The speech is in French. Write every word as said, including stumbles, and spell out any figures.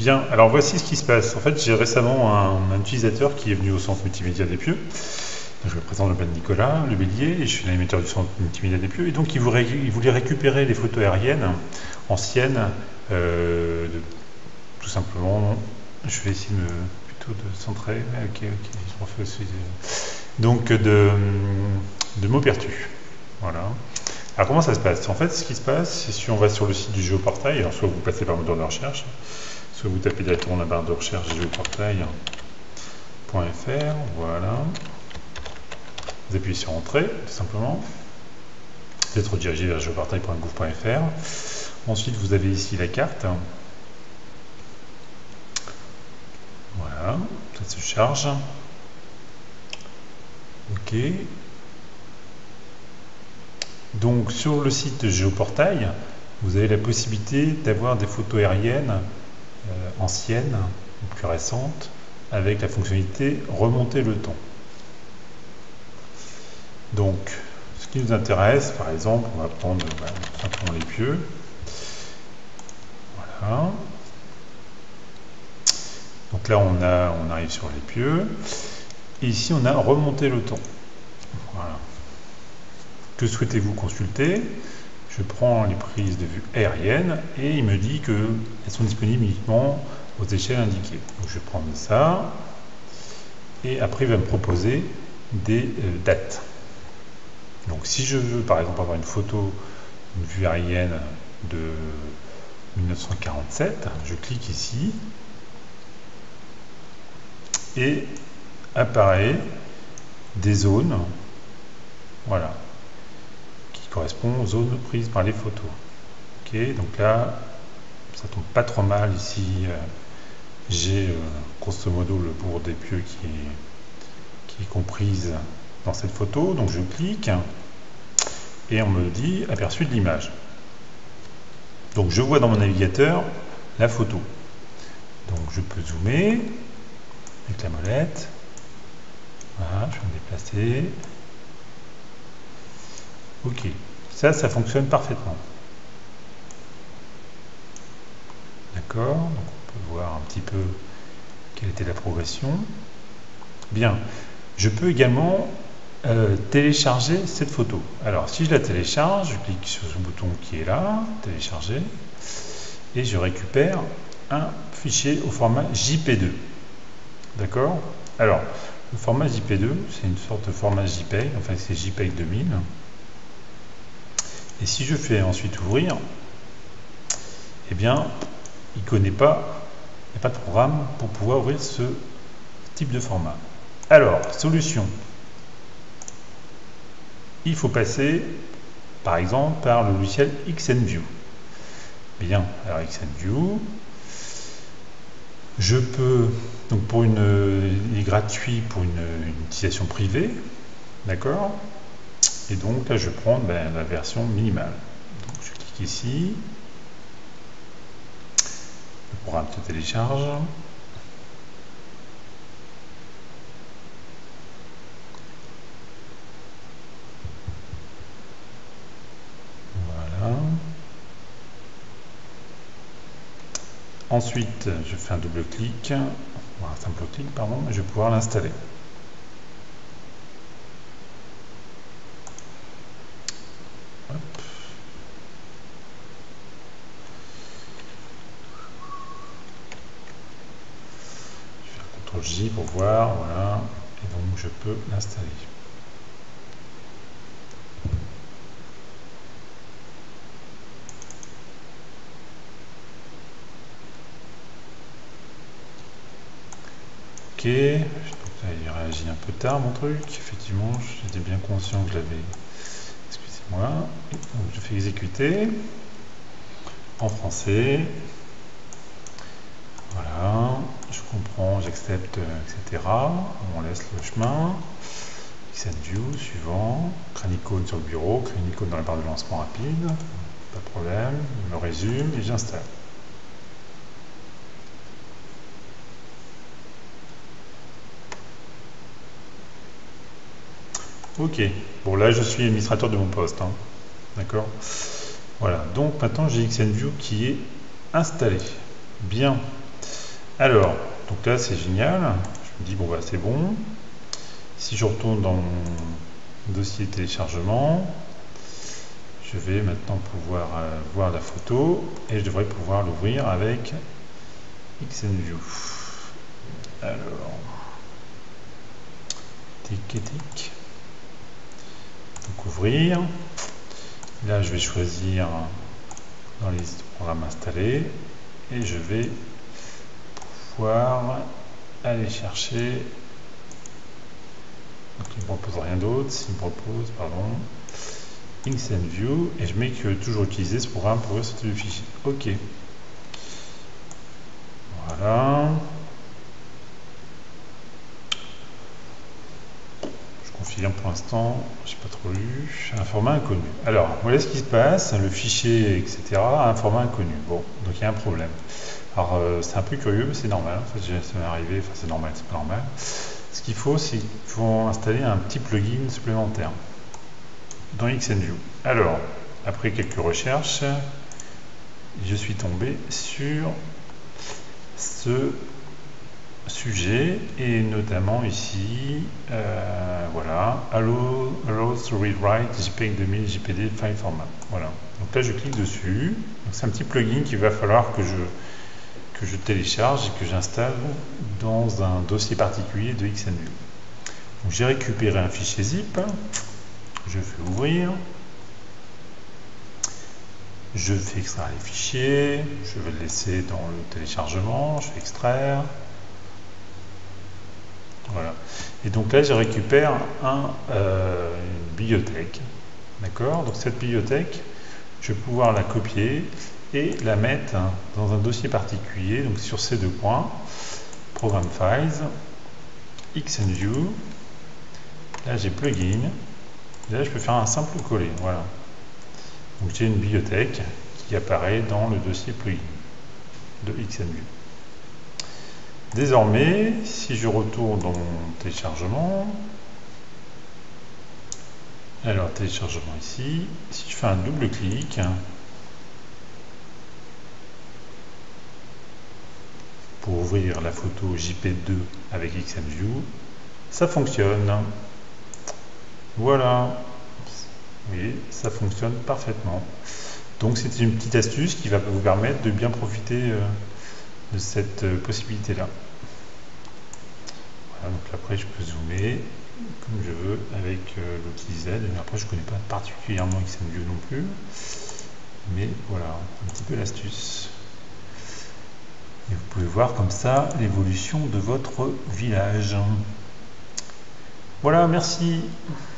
Bien, alors voici ce qui se passe. En fait, j'ai récemment un, un utilisateur qui est venu au centre multimédia des Pieux. Je me présente, je m'appelle Nicolas Le Bélier et je suis l'animateur du centre multimédia des Pieux. Et donc, il voulait, il voulait récupérer les photos aériennes anciennes, euh, de, tout simplement. Je vais essayer de, plutôt de centrer. Ok, ok, je refais aussi. Donc, de, de Maupertuis. Voilà. Alors, comment ça se passe? En fait, ce qui se passe, c'est si on va sur le site du Géoportail, alors soit vous passez par le moteur de recherche, soit vous tapez directement la barre de recherche géoportail point F R, voilà. Vous appuyez sur Entrée, tout simplement. Vous êtes redirigé vers géoportail point gouv point F R. Ensuite, vous avez ici la carte. Voilà, ça se charge. OK. Donc, sur le site Géoportail, vous avez la possibilité d'avoir des photos aériennes euh, anciennes, ou plus récentes, avec la fonctionnalité remonter le temps. Donc, ce qui nous intéresse, par exemple, on va prendre bah, tout simplement les Pieux. Voilà. Donc là, on, a, on arrive sur les Pieux. Et ici, on a remonté le temps. Voilà. Que souhaitez-vous consulter? Je prends les prises de vue aériennes et il me dit qu'elles sont disponibles uniquement aux échelles indiquées. Donc je vais prendre ça et après il va me proposer des euh, dates. Donc si je veux par exemple avoir une photo, une vue aérienne de mille neuf cent quarante-sept, je clique ici et apparaît des zones, voilà, qui correspondent aux zones prises par les photos. Ok, donc là, ça tombe pas trop mal ici. Euh, j'ai euh, grosso modo le bourg des Pieux qui est, qui est comprise dans cette photo. Donc je clique et on me dit aperçu de l'image. Donc je vois dans mon navigateur la photo. Donc je peux zoomer avec la molette. Voilà, je vais me déplacer. Ok, ça, ça fonctionne parfaitement. D'accord, donc on peut voir un petit peu quelle était la progression. Bien, je peux également euh, télécharger cette photo. Alors, si je la télécharge, je clique sur ce bouton qui est là, télécharger, et je récupère un fichier au format J P deux. D'accord? Alors, le format J P deux, c'est une sorte de format JPEG, enfin c'est JPEG deux mille. Et si je fais ensuite ouvrir, eh bien, il ne connaît pas, il n'y a pas de programme pour pouvoir ouvrir ce type de format. Alors, solution. Il faut passer, par exemple, par le logiciel XNView. Bien, alors XNView, je peux, donc pour une, il est gratuit pour une, une utilisation privée, d'accord? Et donc là, je vais prendre ben, la version minimale. Donc, je clique ici. Le programme se télécharge. Voilà. Ensuite, je fais un double clic, un simple clic, pardon, et je vais pouvoir l'installer. contrôle J pour voir, voilà, et donc je peux l'installer. Ok, il réagit un peu tard mon truc, effectivement, j'étais bien conscient que je l'avais, excusez-moi, donc je fais exécuter, en français, voilà, je comprends, j'accepte, et cetera. On laisse le chemin, XNView, suivant, crée une icône sur le bureau, crée une icône dans la barre de lancement rapide, pas de problème, je me résume et j'installe. Ok, bon là je suis administrateur de mon poste, hein. D'accord. Voilà, donc maintenant j'ai XNView qui est installé. Bien. Alors, donc là c'est génial, je me dis bon bah c'est bon. Si je retourne dans mon dossier téléchargement, je vais maintenant pouvoir euh, voir la photo et je devrais pouvoir l'ouvrir avec XenView. Alors, tic et tic. Donc ouvrir. Là je vais choisir dans les programmes installés et je vais pouvoir aller chercher. Donc il ne me propose rien d'autre, il me propose, pardon, XenView, et je mets que toujours utiliser ce programme pour ouvrir ce type de fichier. Ok. Voilà. Je confirme pour l'instant, je n'ai pas trop lu. Un format inconnu. Alors, voilà ce qui se passe, le fichier, et cetera, a un format inconnu. Bon, donc il y a un problème. Alors, euh, c'est un peu curieux, mais c'est normal. En fait, ça m'est arrivé, enfin c'est normal, c'est pas normal. Ce qu'il faut, c'est qu'il faut installer un petit plugin supplémentaire dans XenView. Alors, après quelques recherches, je suis tombé sur ce sujet et notamment ici, euh, voilà, allow, allows to read write JPEG deux mille J P G file format. Voilà. Donc là, je clique dessus. C'est un petit plugin qu'il va falloir que je que je télécharge et que j'installe dans un dossier particulier de XenView. J'ai récupéré un fichier zip, je fais ouvrir, je fais extraire les fichiers, je vais le laisser dans le téléchargement, je fais extraire. Voilà. Et donc là, je récupère un, euh, une bibliothèque. D'accord? Donc cette bibliothèque, je vais pouvoir la copier et la mettre dans un dossier particulier, donc sur ces deux points, Program Files, XenView, là j'ai Plugin, et là je peux faire un simple coller, voilà. Donc j'ai une bibliothèque qui apparaît dans le dossier Plugin de XenView. Désormais, si je retourne dans mon téléchargement, alors téléchargement ici, si je fais un double clic, pour ouvrir la photo J P deux avec XenView, ça fonctionne. Voilà. Oui, ça fonctionne parfaitement. Donc c'est une petite astuce qui va vous permettre de bien profiter euh, de cette euh, possibilité-là. Voilà, donc après je peux zoomer comme je veux avec euh, l'outil Z. Mais après je ne connais pas particulièrement XenView non plus. Mais voilà, un petit peu l'astuce. Et vous pouvez voir comme ça l'évolution de votre village. Voilà, merci.